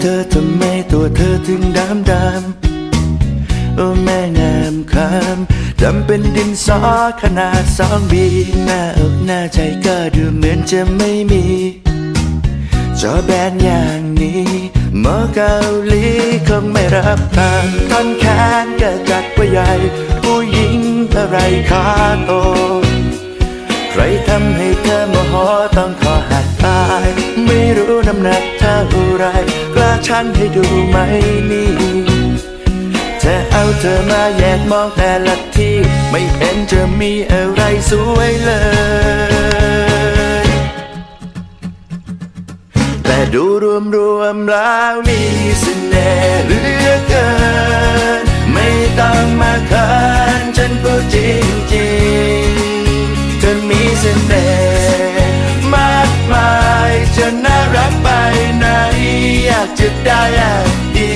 เธอทำไมตัวเธอถึงดำโอ้แม่งามคำดำเป็นดินสอขนาด2 บีหน้าอกหน้าใจก็ดูเหมือนจะไม่มีจอแบนอย่างนี้หมอเกาหลีคงไม่รับทางท่อนแขนก็จัดว่าใหญ่ผู้หญิงอะไรขาโตใครทำให้เธอโมโหต้องขอหักตายไม่รู้น้ำหนักเท่าไรกล้าชั่งให้ดูไหมนี่จะเอาเธอมาแยกมองแต่ละที่ไม่เห็นจะมีอะไรสวยเลยแต่ดูรวมแล้วมีเสน่ห์เหลือเกินไม่ต้องมาเขินฉันพูดจริงๆเธอมีเสน่ห์มากมายจะน่ารักไปไหนอยากจะได้อย่างดี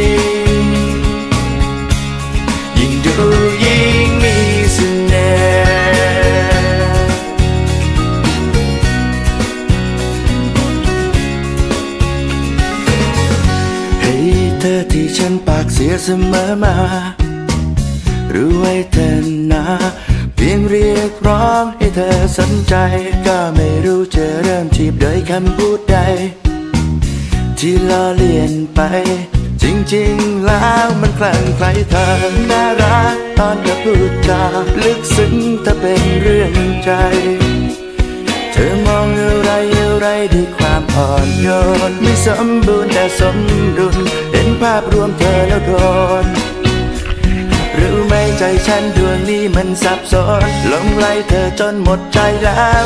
ยิ่งดูยิ่งมีเสน่ห์เฮ้ยเธอที่ฉันปากเสียเสมอมารู้ไว้เธอนะเพียงเรียกร้องให้เธอสนใจก็ไม่รู้จะเริ่มจีบโดยคำพูดใดที่ล้อเลียนไปจริงๆแล้วมันคลั่งไคล้เธอน่ารักตอนเธอพูดจาลึกซึ้งถ้าเป็นเรื่องใจเธอมองอะไรด้วยความอ่อนโยนไม่สมบูรณ์แต่สมดุลเห็นภาพรวมเธอแล้วโดนรู้ไหมใจฉันดวงนี้มันสับสนหลงไหลเธอจนหมดใจแล้ว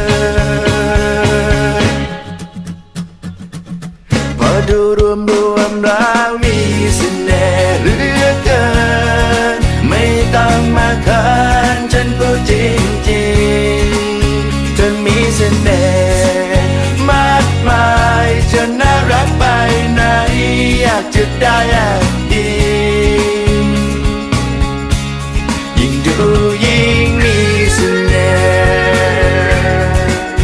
พอดูรวมแล้วมีเสน่ห์เหลือเกินไม่ต้องมาเขินฉันพูดจริงๆเธอมีเสน่ห์มากมายจะน่ารักไปไหนอยากจะได้อย่างดียิ่งดูยิ่งมีเสน่ห์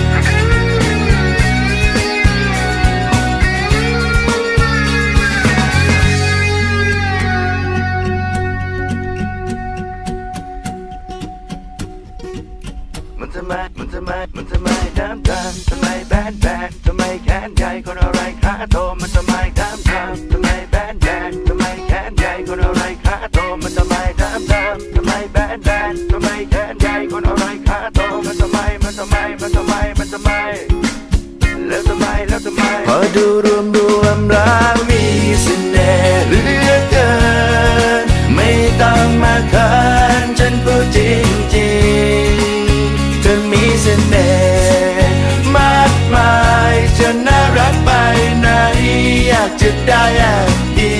มันทำไมดำทำไมแบนทำไมแขนใหญ่คนอะไรขาโตมันทำไมดำทำไมแบนทำไมแขนใหญ่คนอะไรขาโตมันทำไมดำทำไมแบนทำไมแขนใหญ่คนอะไรขาโตมันทำไมแล้วทำไมพอดูรวมแล้วมีเสน่ห์เหลือเกินไม่ต้องมาเขินฉันพูดจริงๆเธอมีเสน่ห์มากมายจะน่ารักไปไหนอยากจะได้อย่างดี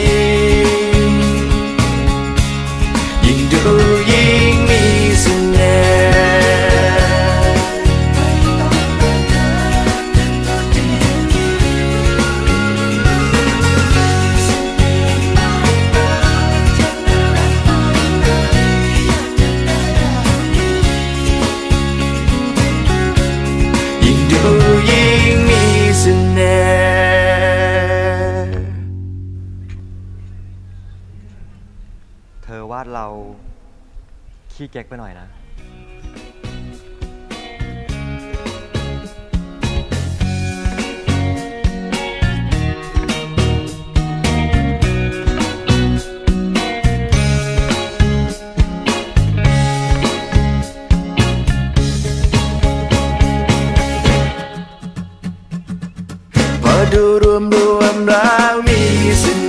ยิ่งดูยิ่งมีเสน่ห์ยิ่งดูยิ่งมีเสน่ห์เธอวาดเราขี้เก๊กไปหน่อยนะพอดูรวมแล้วมีเส